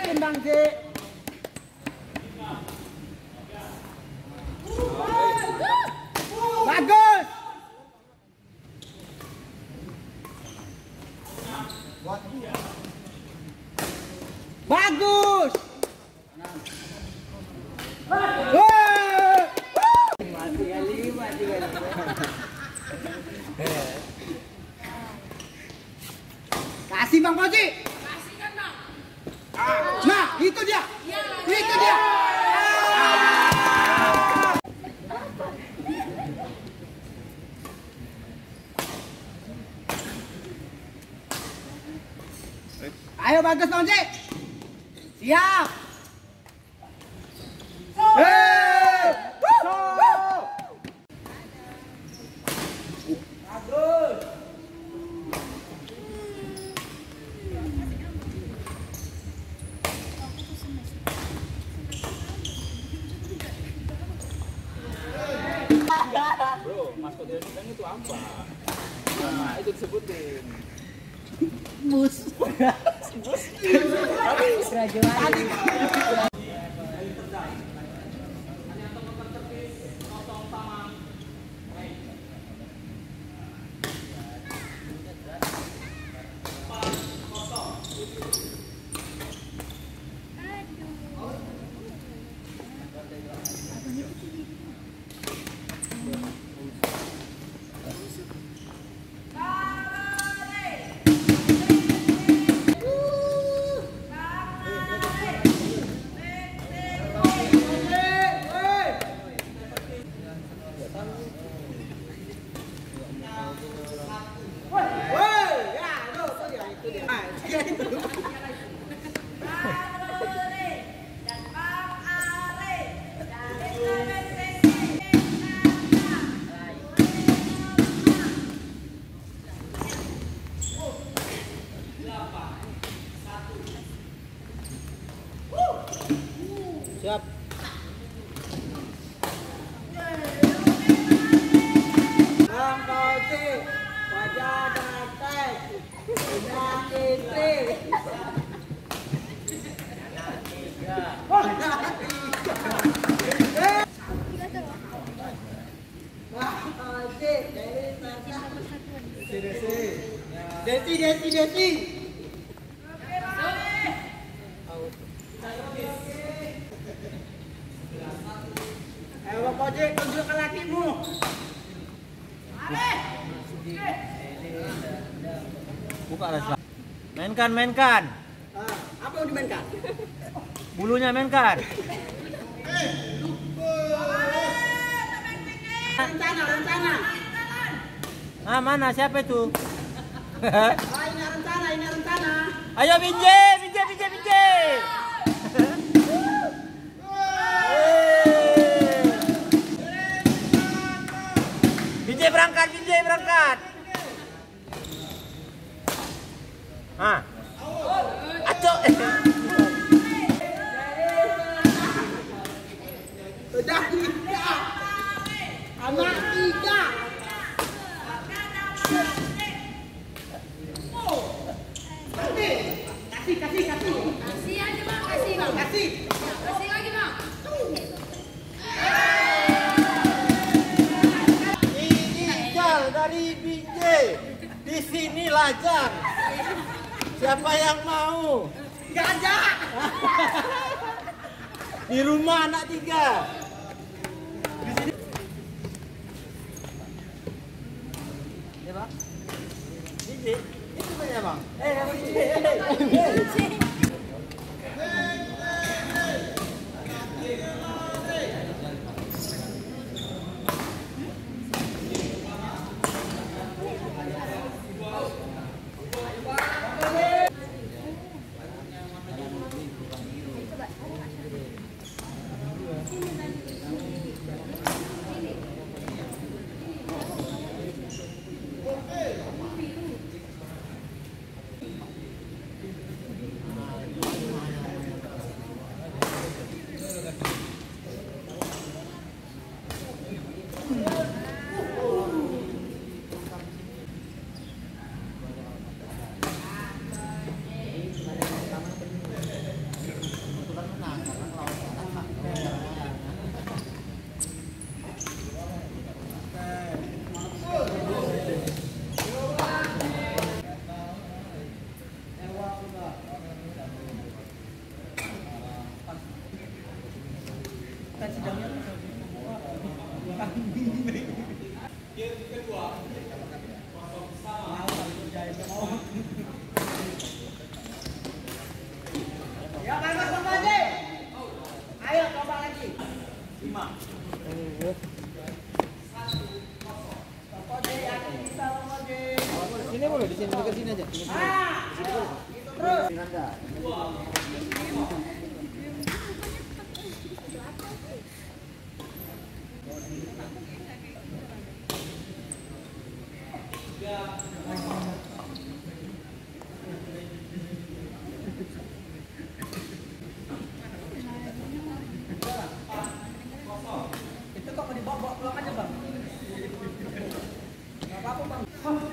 Yakin Bang J. Bagus. Bagus. Kasih Bang Koji. Kasihkan Bang. Nah, itu dia. Itu dia. Ayo bagus Bang Ji. Siap. Bagus. Bro, maskot dari kan itu apa? Nah, itu disebutin. Bus. Bus. Tadi. Siap. Bang Koji, wajah praktek, bintang istri. Desi. Ayo Bang Koji, tunjukkan lakimu. Buka lah. Mainkan. Apa yang dimainkan? Bulunya mainkan. Rencana. Ah, mana siapa itu? Ini rencana. Ayo Binje. Binje berangkat. Ah. Acok. Sudah 3. Anak 3. Kasih. Kasih aja Bang, kasih Bang. Kasih. Kasih lagi Bang. Inisial dari Binje. Di sini lajang. Siapa yang mau? Gak ada. Di rumah anak 3. Ya Bang. Binje. Itu banyak Bang. Binje. Ya, Bang Haji. Ayo coba lagi. 5. Sini boleh, di sini dekat sini aja. Terus. Itu kok mau dibawa pulang aja, Bang. Enggak apa-apa, Bang.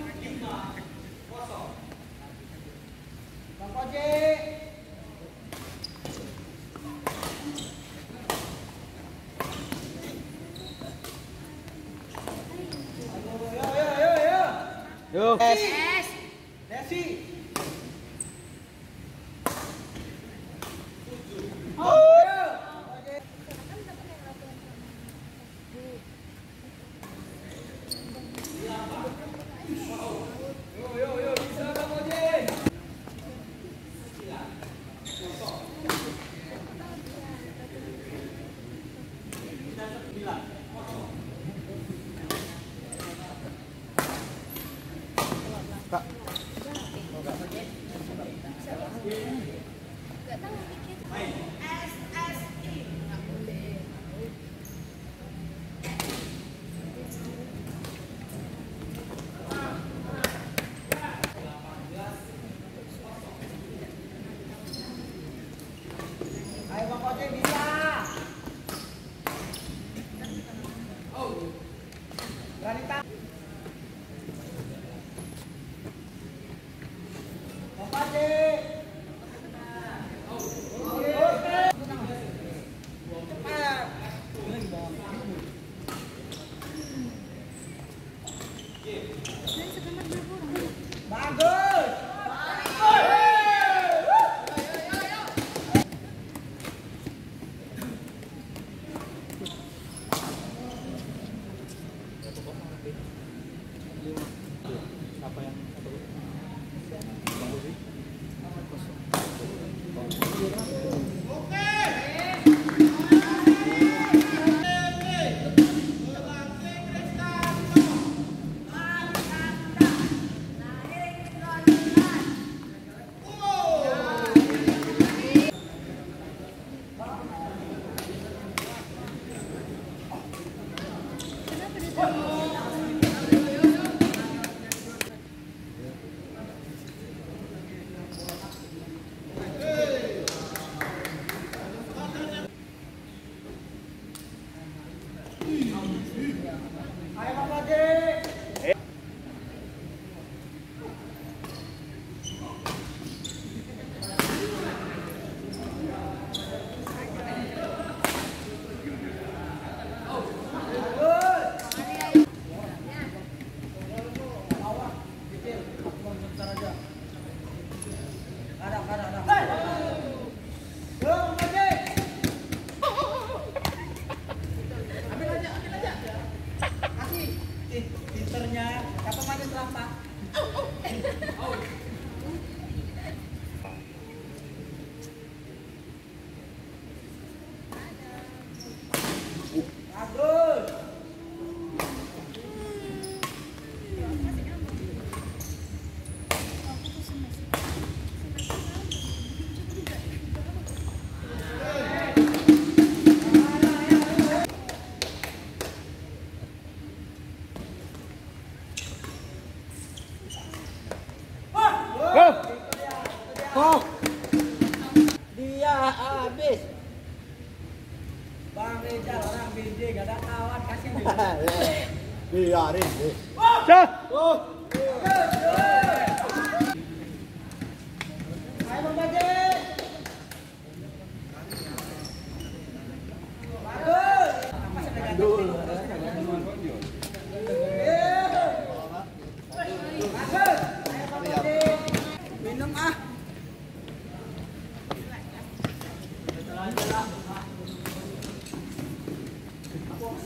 5-0. Bang Koji. Yo. Yes. Desi. Ayo Bang Koji bisa. Berani tak? Bang Koji. Cepat. Bagus. Apa yang satu? Ayo Bang Koji. Pinternya, siapa main telapak? Bagus. Oh. Dia habis. Bang Rizal orang BJ gak ada kawan kasih dia. Biarin deh. Ayo Bang Baje. Bagus. Apa sih Dul. bagus. Ayo Bang Baje. Minum ah.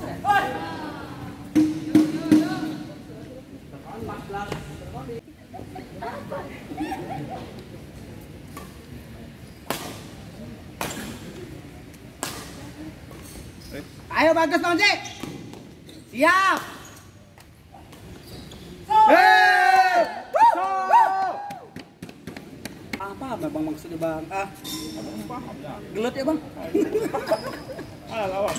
Ayo bagus Bang J. Siap. Hei. Apa Bang maksudnya Bang? Abang paham ya. Gelut ya Bang? Ah, lawan.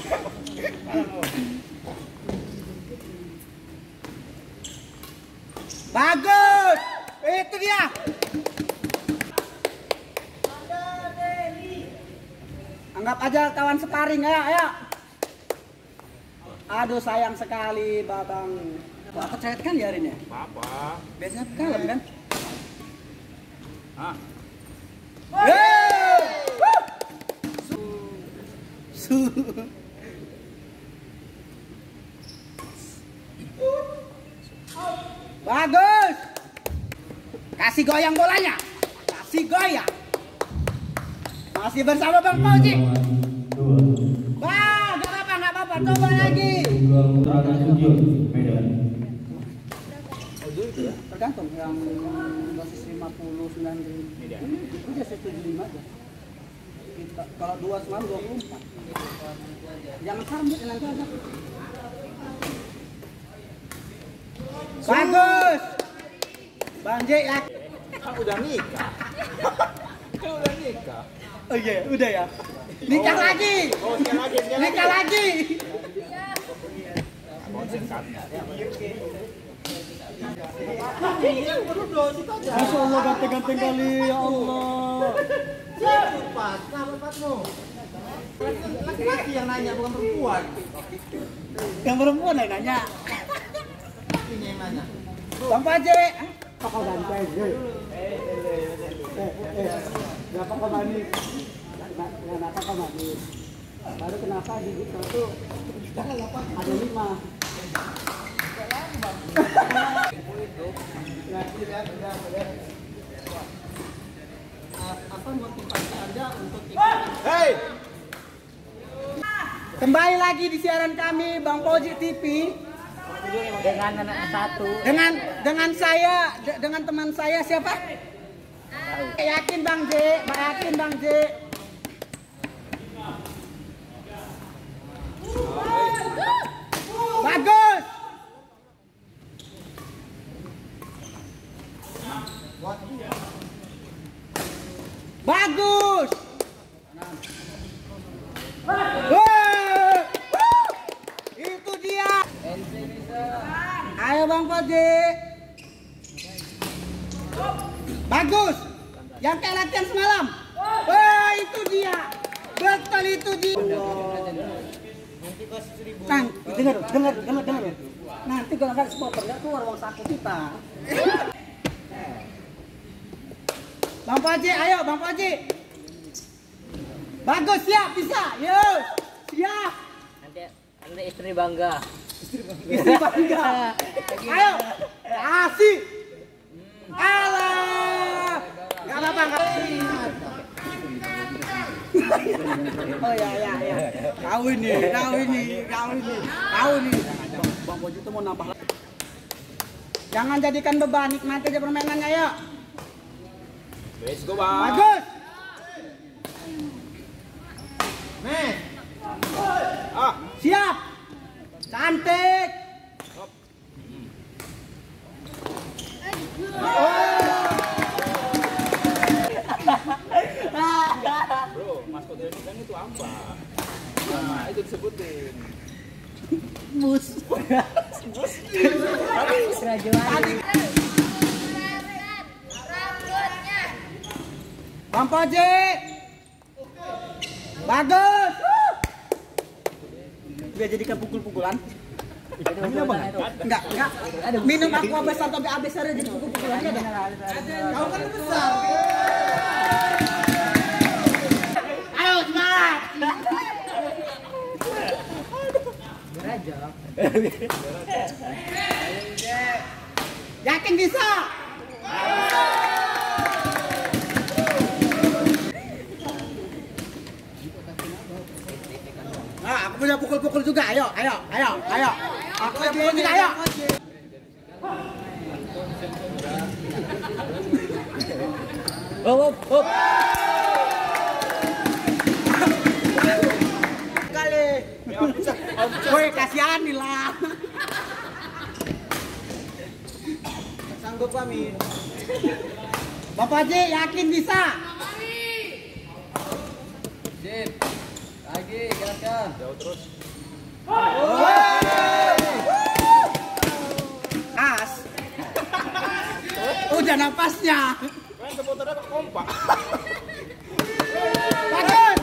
Bagus. Itu dia. Anggap aja kawan sparring, ayo. Aduh sayang sekali Babang. Wah, keceret kan ya hari ini? Apa? Biasanya kalem kan? Ah, Bagus. Kasih goyang bolanya. Kasih goyang. Masih bersama Bang Fauzi. Wah, nggak apa-apa. Coba lagi. Tergantung yang dosis 59 ini dia. udah 75 aja. Kalau 2 semalam 24. Jangan sambut nanti aja. Bagus. Bang J ya. Kan udah nikah. Kan udah nikah. Oh iya, udah ya. Nikah lagi. Oh, sekali lagi. Nikah lagi. Mau singkat. Masya Allah ganteng-ganteng kali ya Allah. Laki-laki yang nanya bukan perempuan. Yang perempuan yang nanya. Ini yang nanya. Bang Paje. Apa ganteng? Berapa kau manis? Kenapa kau manis? Baru kenapa gigi kau tuh ada 5. Apa motivasi Anda untuk ikut? Hei! Kembali lagi di siaran kami Bang Fauzi TV Dengan anak satu. dengan saya dengan teman saya siapa? Yakin Bang J, yakin Bang J. Bagus. Bagus. Itu dia. Ayo Bang Fauzi. Bagus. Yang kayak latihan semalam. Wah, itu dia. Betul itu dia. Dengar. Nanti kalau nggak supporter nggak keluar uang saku kita. Bang Fauzi, ayo Bang Fauzi. Bagus, siap, bisa. Yuk, siap. Nanti istri bangga. Istri bangga. Ayo, asik. Alah. Gak apa-apa, gak. Oh ya. Kau ini. Bang Fauzi itu mau nambah lagi. Jangan jadikan beban, nikmati aja permainannya ya. Let's go, Bang. Bagus. Nih. Ah, Siap. Cantik. bro, maskot dari kan itu apa? Nah, itu disebutin. Mus. Tadi. Bang Fauzi. Bagus. Biar jadikan pukul-pukulan. Enggak. Minum aqua besar atau BAB besar jadi pukul-pukulan ada. Kau kan besar. Ayo semangat. Yakin bisa? Nah, aku Waktunya pukul-pukul juga. Ayo. Waktunya pukul juga, ayo. Hop. Kali. Woi, kasihan nih lah. Sanggup kami. Bapak Haji yakin bisa? Sip. Lagi, gerakan. Jauh terus. As. Udah napasnya. Kan seputarnya kompak. Bagus.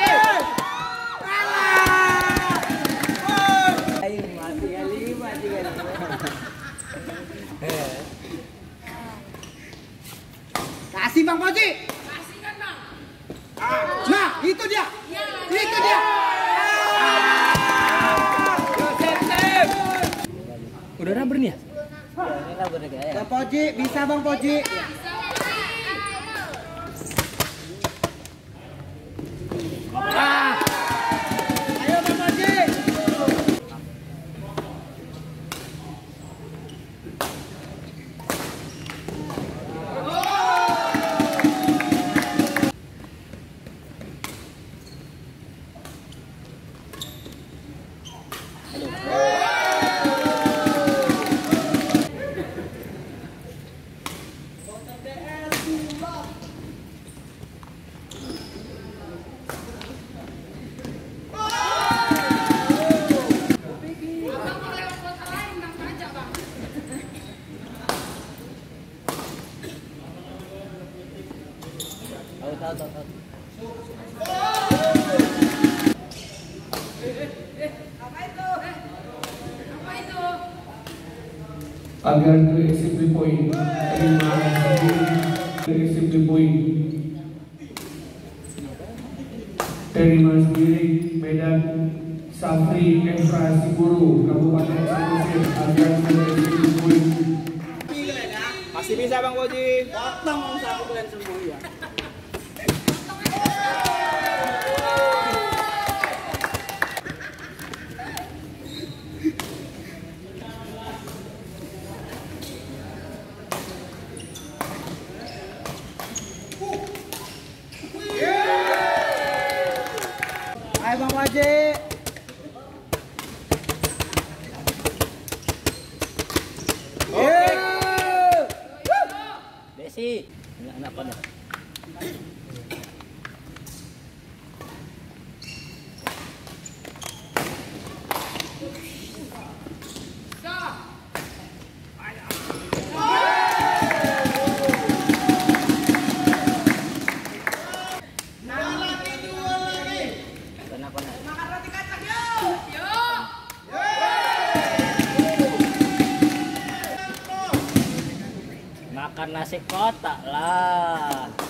Ayo, mati kali 5. Kasih Bang Fauzi. Kasihkan bang. Nah, itu dia. Itu dia. Udah rubber nih ya? Ini rubber ya. Bang Fauzi, bisa Bang Fauzi. Ayo Bang Fauzi. Abang kalau lewat kota lain bang aja bang. Tahu. Apa itu? Agar to exit the point, terima to exit the point. Terima sendiri Medan Safri Infrastruktur Kabupaten Samosir agar to exit the point. Pasti bisa Bang Boji. Potong Om Sapu kalian semua ya. Ayo Bang Fauzi. Desi. Anak apa nih? Kenapa nih? Makan nasi kotak lah.